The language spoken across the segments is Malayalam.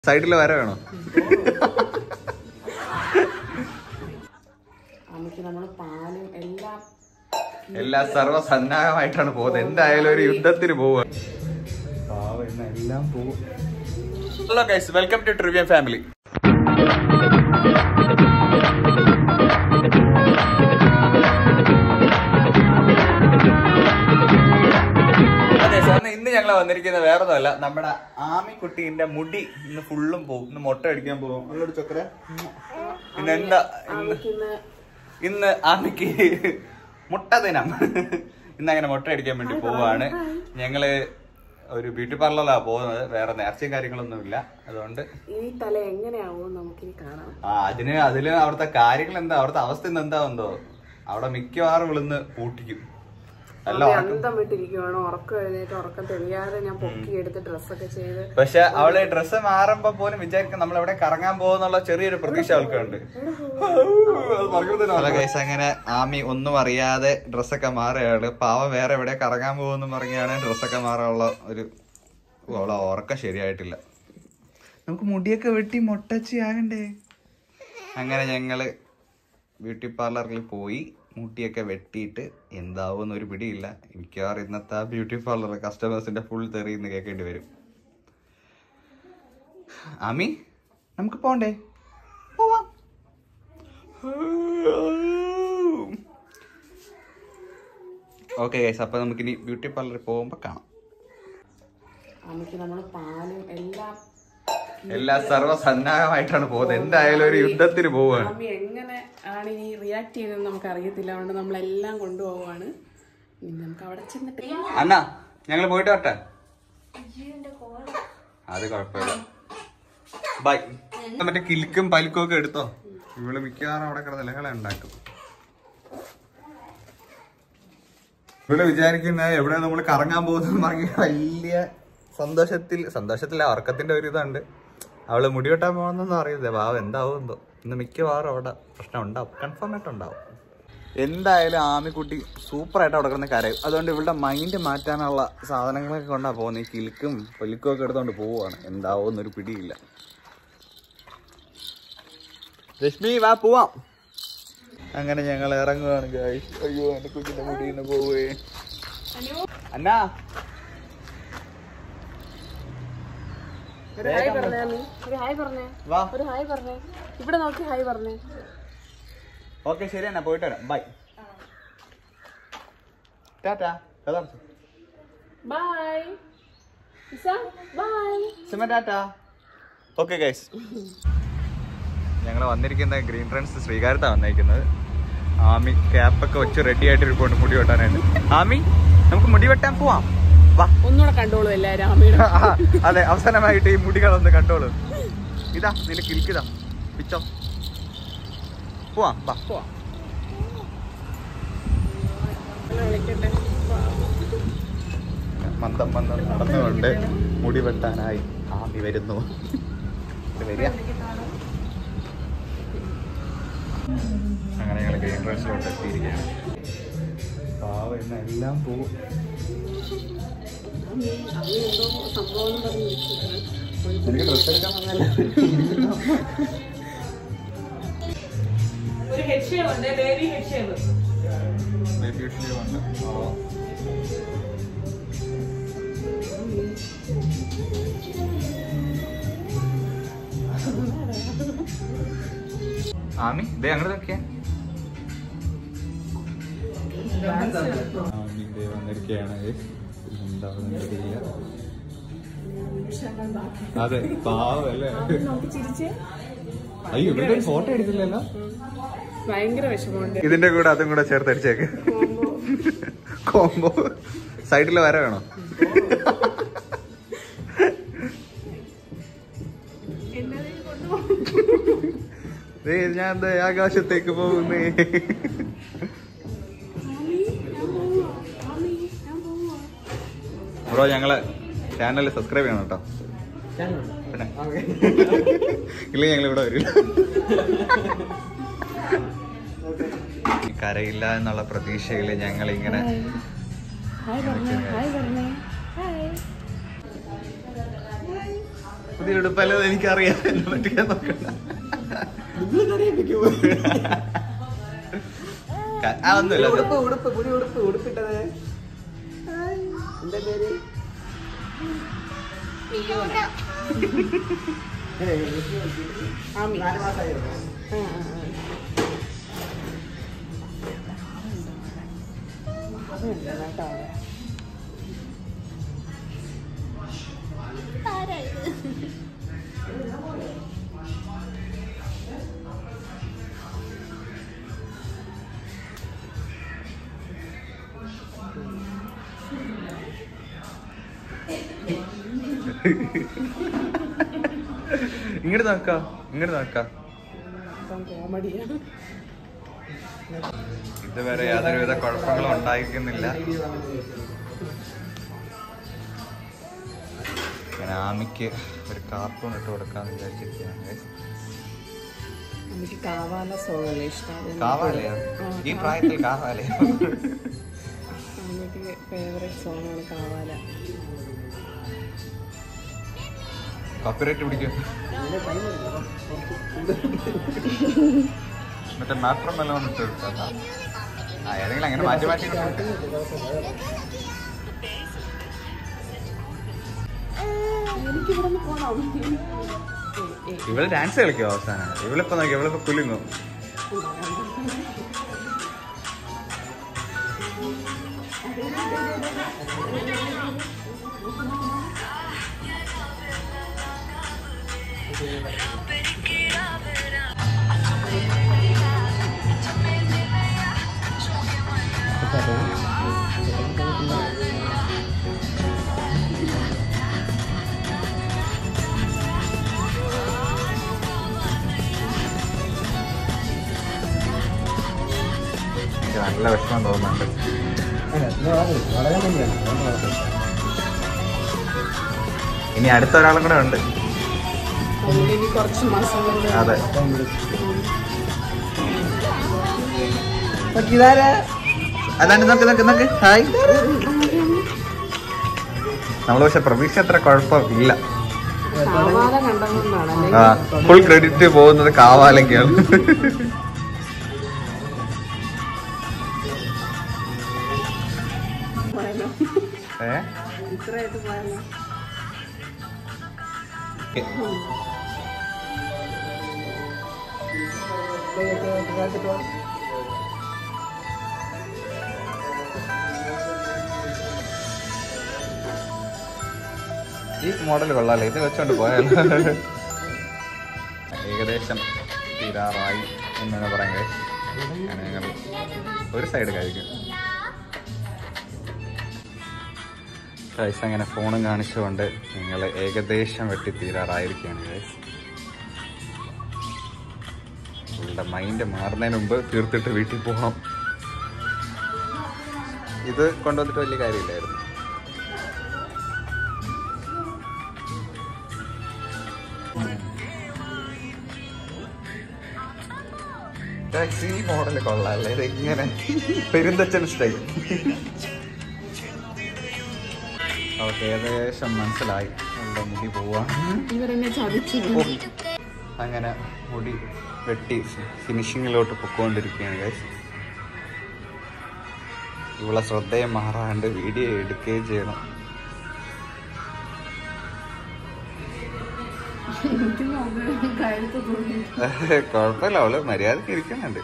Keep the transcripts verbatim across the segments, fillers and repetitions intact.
സൈഡിൽ വര വേണോ? എല്ലാം സർവ്വസന്നാഹമായിട്ടാണ് പോകുന്നത്. എന്തായാലും ഒരു യുദ്ധത്തിന് പോവുക. എല്ലാം പോകും. Hello guys, welcome to Trivian family. ഇന്ന് ഞങ്ങൾ വന്നിരിക്കുന്നത് വേറൊന്നുമല്ല, നമ്മുടെ ആമിക്കുട്ടീന്റെ മുടി ഇന്ന് ഫുള്ളും പോകും. ഇന്ന് മുട്ട അടിക്കാൻ പോകും. അങ്ങോട്ട് ചൊക്കര. പിന്നെ എന്താ ഇന്ന് ഇന്ന് ആമിക്ക് മുട്ട ദിനം. ഇന്ന് അങ്ങനെ മുട്ട അടിക്കാൻ വേണ്ടി പോവാണ്. ഞങ്ങള് ഒരു ബ്യൂട്ടി പാർലറിലാണ് പോകുന്നത്. വേറെ നേർച്ചയും കാര്യങ്ങളൊന്നും ഇല്ല. അതുകൊണ്ട് ആ അതിന് അതില് അവിടുത്തെ കാര്യങ്ങൾ എന്താ, അവിടുത്തെ അവസ്ഥ ഇന്ന് എന്താ എന്തോ, അവിടെ മിക്കവാറും വിളിന്ന് പൂട്ടിക്കും. പക്ഷെ അവള് ഡ്രസ്സ് മാറുമ്പോ പോലും വിചാരിക്കും നമ്മൾ എവിടെ കറങ്ങാൻ പോകുന്നുള്ള ചെറിയൊരു പ്രതീക്ഷ അവൾക്കുണ്ട്. അങ്ങനെ ആമി ഒന്നും അറിയാതെ ഡ്രസ്സൊക്കെ മാറുകയാണ്. പാവ വേറെ എവിടെ കറങ്ങാൻ പോകുന്നു പറഞ്ഞാണ് ഡ്രസ്സൊക്കെ മാറാനുള്ള ഒരു അവളെ ഉറക്കം ശരിയായിട്ടില്ല. നമുക്ക് മുടിയൊക്കെ വെട്ടി മൊട്ടച്ചി ആകണ്ടേ. അങ്ങനെ ഞങ്ങള് ബ്യൂട്ടി പാർലറിൽ പോയി മുടിയൊക്കെ വെട്ടിയിട്ട് എന്താവുമെന്ന് ഒരു പിടിയില്ല. മിക്കവാറും ഇന്നത്തെ ആ ബ്യൂട്ടി പാർലർ കസ്റ്റമേഴ്സിന്റെ ഫുൾ തെറിയെന്ന് കേൾക്കേണ്ടി വരും. ആമി നമുക്ക് പോണ്ടേ? പോവാം. ഓക്കെ ഗൈസ്, അപ്പൊ നമുക്കിനി ബ്യൂട്ടി പാർലറിൽ പോകുമ്പോ കാണാം. എല്ലാം സർവ്വസന്നാഹമായിട്ടാണ് പോകുന്നത്. എന്തായാലും ഒരു യുദ്ധത്തിന് പോവുകയാണ്. എങ്ങനെ ആണ് ഇനി റിയാക്ട് ചെയ്യുന്നത് നമുക്ക് അറിയത്തില്ല. അതുകൊണ്ട് നമ്മളെല്ലാം കൊണ്ടുപോവാണ്. നമുക്ക് അവിടെ ചെന്നിട്ട് അണ്ണാ ഞങ്ങള് പോയിട്ട് വരട്ടെ. അത് കുഴപ്പമില്ല, ബൈ. മറ്റേ കിൽക്കും പലിക്കും ഒക്കെ എടുത്തോ. ഇവള് മിക്കവാറും അവിടെ കിടന്ന് ലഹള ഉണ്ടാക്കും. ഇവിടെ വിചാരിക്കുന്ന എവിടെ നമ്മള് കറങ്ങാൻ പോകുന്ന പറഞ്ഞ വലിയ സന്തോഷത്തിൽ സന്തോഷത്തില്ല ഉറക്കത്തിന്റെ ഒരു ഇതുണ്ട്. അവള് മുടി വെട്ടാൻ പോകുന്നൊന്നും അറിയില്ല. ഭാവം എന്താവും എന്തോ. ഇന്ന് മിക്കവാറും അവിടെ പ്രശ്നം ഉണ്ടാവും, കൺഫേം ആയിട്ട് ഉണ്ടാവും. എന്തായാലും ആമിക്കുട്ടി സൂപ്പറായിട്ട് അവിടെ കിടന്ന് കരയും. അതുകൊണ്ട് ഇവളുടെ മൈൻഡ് മാറ്റാനുള്ള സാധനങ്ങളൊക്കെ കൊണ്ടാ പോകുന്നത്. ഈ കിൽക്കും പൊലിക്കും ഒക്കെ എടുത്തോണ്ട് പോവുകയാണ്. എന്താവും എന്നൊരു പിടിയില്ല. രശ്മി വാ പോവാം. അങ്ങനെ ഞങ്ങൾ ഇറങ്ങുകയാണ് ഗൈസ്. അയ്യോ എന്റെ കുഞ്ഞിന്റെ മുടിന്ന് പോവേ. അന്നാ ഇവിടെ നോക്കി ഹായ് പറഞ്ഞേ. ഓക്കെ ശരി എന്നാ, പോയിട്ട് വരാം. Bye. Tata. Bye Sima tata. Okay guys, ഞങ്ങൾ വന്നിരിക്കുന്ന ഗ്രീൻ ട്രെൻഡ്സ് ശ്രീകാര്യത്താണ് വന്നിരിക്കുന്നത്. ആമി ക്യാപ്പൊക്കെ വെച്ച് റെഡി ആയിട്ടിരിപ്പുണ്ട് മുടി വെട്ടാനായിട്ട്. ആമി നമുക്ക് മുടി വെട്ടാൻ പോവാം. ഒന്നുകൂടെ കണ്ടോളൂ എല്ലാരും. അതെ, അവസാനമായിട്ട് ഈ മുടികളൊന്ന് കണ്ടോളൂ. ഇതാ നിന്റെ കിൽക്കിതാ പിച്ചോ. പോവാം വാ. മന്ദം മന്ദം നടന്നുകൊണ്ട് മുടി വെട്ടാനായി ആമി വരുന്നു. വരിക. അങ്ങനെ ഞങ്ങൾ ഗ്രീൻ ഡ്രസ്സിലോട്ട് എത്തിയിരിക്കുകയാണ്. പാവ ഇന്ന് എല്ലാം പോവും. എനിക്ക് ഡ്രസ് എടുക്കാൻ വന്നല്ല. ആമി ദേ അങ്ങോട്ട് നോക്കിയാ. ആമി ദേ വന്നിരിക്കുകയാണ്. അതെ പാവല്ലേ. അയ്യോ ഇവിടെ ഒരു ഫോട്ടോ എടുക്കില്ലല്ലോ. ഭയങ്കര വിഷമമുണ്ട്. ഇതിന്റെ കൂടെ അതും കൂടെ ചേർത്തടിച്ചേക്ക്. കോംബോ. സൈഡില് വര വേണോ? ഞാൻ ആകാശത്തേക്ക് പോകുന്നേ. ബ്രോ ഞങ്ങളെ ചാനൽ സബ്സ്ക്രൈബ് ചെയ്യണം കേട്ടോ. പിന്നെ ഇല്ല ഞങ്ങൾ ഇവിടെ വരില്ല. കരയില്ല എന്നുള്ള പ്രതീക്ഷയിൽ ഞങ്ങൾ ഇങ്ങനെ പുതിയ ഉടുപ്പല്ലത് എനിക്കറിയാം. എന്നെ പറ്റിക്കാൻ നോക്കണ്ട. അതൊന്നുമില്ല. ഉടുപ്പ് ഉടുപ്പ് പുതിയ ഉടുപ്പ് ഉടുപ്പിട്ടത് എന്താ പേര്? ഇങ്ങോട്ട് നോക്കാം, ഇങ്ങോട്ട് നോക്കാം. ഇതുവരെ യാതൊരുവിധ കുഴപ്പങ്ങളും ഉണ്ടായിരിക്കുന്നില്ല. ഞാൻ ആമിക്ക് ഒരു കാർട്ടൂൺ ഇട്ട് കൊടുക്കാന്ന് വിചാരിച്ചിരിക്കുകയാണ്. എനിക്ക് കാവാല സോങ്ങല്ലേ ഇഷ്ടം. കാവാലയോ? ഈ പ്രായത്തിൽ കാവാലയോ? എനിക്ക് ഫേവറേറ്റ് സോങ്ങാണ് കാവാല. കോപ്പിറൈറ്റ് പിടിക്കും. മറ്റേ മാട്രം എല്ലാം ഇട്ട് എടുത്താ ഏതെങ്കിലും അങ്ങനെ മാറ്റി മാറ്റി. ഇവള് ഡാൻസ് കളിക്കും അവസാനം. ഇവളിപ്പോ നോക്കി, ഇവളിപ്പോ കുലുങ്ങും. നല്ല വിഷമം തോന്നുന്നുണ്ട്. ഇനി അടുത്ത ഒരാളും കൂടെ ഉണ്ട്. അതെ, അതാണ്. നോക്ക് നോക്ക് നോക്ക്. ഹായ്. നമ്മള് പക്ഷെ പ്രതീക്ഷ അത്ര കുഴപ്പമില്ല. ആ, ഫുൾ ക്രെഡിറ്റ് പോകുന്നത് കാവാലൊക്കെയാണ്. ഏ ഈ മോഡൽ കൊള്ളാല്ലേ, ഇത് വെച്ചോണ്ട് പോയാലോ. ഏകദേശം തീരാറായി എന്നാണ് പറയാൻ. അങ്ങനെ ഞങ്ങൾ ഒരു സൈഡ് കഴിക്കും. ഗൈസ് അങ്ങനെ ഫോണും കാണിച്ചുകൊണ്ട് ഞങ്ങൾ ഏകദേശം വെട്ടി തീരാറായിരിക്കുകയാണ് ഗൈസ്. അവളുടെ മൈൻഡ് മാറുന്നതിന് മുമ്പ് തീർത്തിട്ട് വീട്ടിൽ പോകണം. ഇത് കൊണ്ടുവന്നിട്ട് വലിയ കാര്യമില്ലായിരുന്നു. ഈ മോഡല് കൊള്ളാല്ലേ, ഇത് ഇങ്ങനെ പെരുന്തച്ചൻ സ്റ്റൈൽ. അവർക്ക് ഏകദേശം മനസ്സിലായി അവളുടെ മുടി പോവാണ്. അങ്ങനെ മുടി വെട്ടി ഫിനിഷിങ്ങിലോട്ട് പൊക്കോണ്ടിരിക്കുകയാണ് ഗൈസ്. ഇവളെ ശ്രദ്ധയും മാറാണ്ട് വീഡിയോ എടുക്കുകയും ചെയ്യണം. കുഴപ്പമില്ല, അവള് മര്യാദക്ക് ഇരിക്കുന്നുണ്ട്.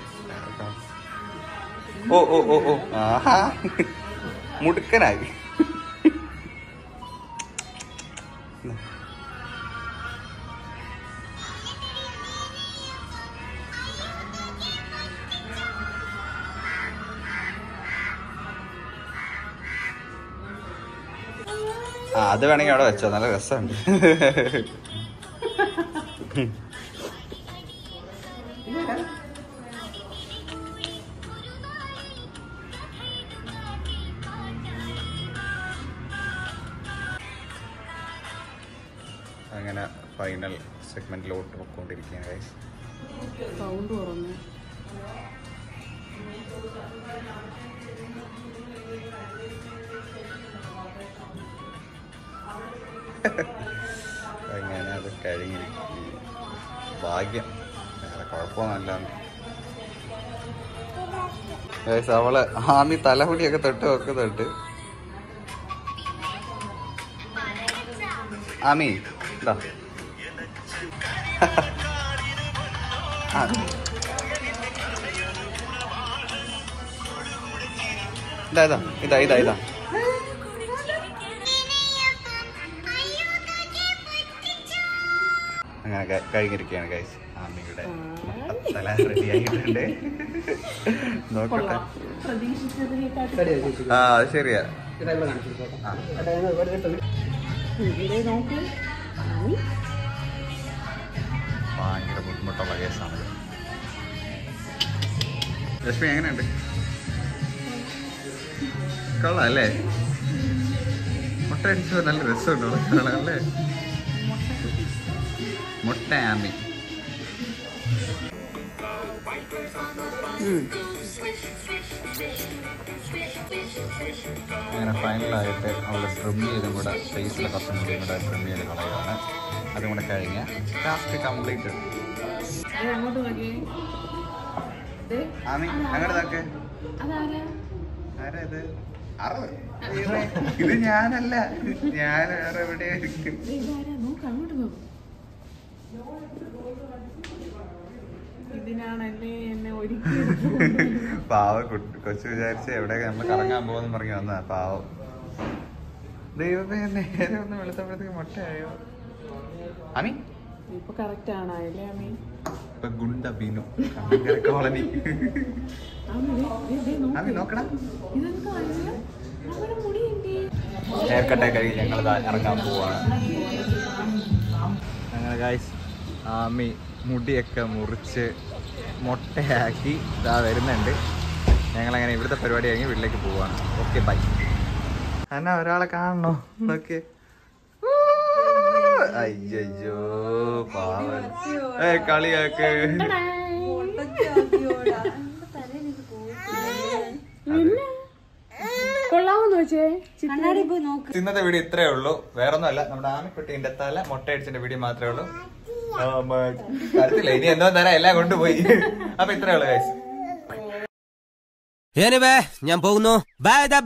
ഓ ഓ ഓ ഓ ആഹാ, മുടുക്കനായി. ആ, അത് വേണമെങ്കിൽ അവിടെ വെച്ചോ, നല്ല രസമുണ്ട്. അങ്ങനെ ഫൈനൽ സെഗ്മെന്റിലോട്ട് പോയിക്കൊണ്ടിരിക്കുകയാണ് ഗൈസ്. സൗണ്ട് കുറഞ്ഞു. അങ്ങനെ അത് കഴിഞ്ഞിരിക്കും. ഭാഗ്യം, വേറെ കുഴപ്പമൊന്നുമല്ല. അവള് ആമി തലമുടിയൊക്കെ തൊട്ട് വെക്കുന്നുണ്ട്. ആമി ഇതാ ഇതാ ഇതാ ഇതാ ഇതാ അങ്ങനെ കഴിഞ്ഞിരിക്കുകയാണ് ഗൈസ്. ആമിയുടെ തല റെഡി ആയിട്ടുണ്ട്. നോക്കട്ടെ. ആ ശരിയാ. ഭയങ്കര ബുദ്ധിമുട്ടുള്ള കേസാണ്. ലക്ഷ്മി എങ്ങനെയുണ്ട്? കൊള്ളാം അല്ലേ? മുട്ട അടിച്ചപ്പോൾ നല്ല രസമുണ്ട് അല്ലേ? മുട്ട ആമി. അങ്ങനെ ഫൈനലായിട്ട് അവളെ ട്രിം ചെയ്തും കൂടെ ഫേസിലെ കുറച്ചും കൂടിയും കൂടെ ട്രിം ചെയ്ത് കളയുകയാണ്. അതും കൂടെ കഴിഞ്ഞ ടാസ്ക് കംപ്ലീറ്റ്. ആമി അങ്ങനെ താക്ക്. ആരാ ഇത്? ഇത് ഞാനല്ല, ഞാൻ വേറെ എവിടെയായിരിക്കും. പാവ കൊച്ചു വിചാരിച്ച് എവിടെയൊക്കെ നമ്മൾ കറങ്ങാൻ പോകുന്ന പറഞ്ഞു വന്നതാ പാവം. ദൈവമേ, നേരെ ഒന്ന് വെളുത്തപ്പോഴത്തേക്ക് മുട്ടയായോ? ആമി ഇപ്പൊ കറക്റ്റ് ആണല്ലേ? ആമി ഇപ്പൊ ഗുണ്ട ബിനു കോളനി. ആമി നോക്കടാ, ഹെയർ കട്ടൊക്കെ കഴിഞ്ഞ് ഞങ്ങൾ ഇറങ്ങാൻ പോവാണ്. അങ്ങനെ ഗൈസ്, ആമി മുടിയൊക്കെ മുറിച്ച് മുട്ടയാക്കി ഇതാ വരുന്നുണ്ട്. ഞങ്ങളങ്ങനെ ഇവിടുത്തെ പരിപാടി കഴിഞ്ഞ് വീട്ടിലേക്ക് പോവാണ്. Okay bye. എന്നാ ഒരാളെ കാണണോ? നോക്കിയേ. അയ്യോ പാവം. ഏ കളിയാക്ക്. ഇന്നത്തെ വീഡിയോ ഇത്രയേ ഉള്ളൂ, വേറൊന്നും അല്ല. നമ്മുടെ ആമിക്കുട്ടീന്റെ തല മുട്ടയടിച്ചിന്റെ വീഡിയോ മാത്രമേ ഉള്ളൂ. കാര്യത്തില്ല, ഇനി എന്തോ തരാം, എല്ലാം കൊണ്ടുപോയി. അപ്പൊ ഇത്രയേ ഉള്ളൂ ഗൈസ്. ഞാൻ പോകുന്നു. ബൈ.